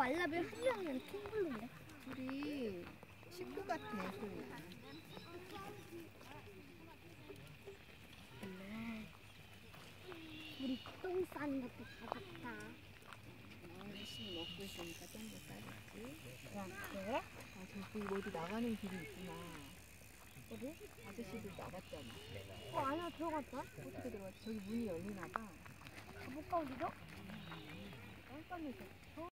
알라뷰 한 명은 캥거루인데. 둘이 식구 같아, 둘이. 우리 똥 싸는 것도 가졌다. 열심히 먹고 있으니까 똥도 싸겠지. 그래? 아, 저기 어디 나가는 길이 있구나. 어디? 아저씨들 나갔잖아. 안에 들어갔다? 어떻게 들어갔지? 저기 문이 열리나 봐. 가볼까, 우리도? 깜깜해서.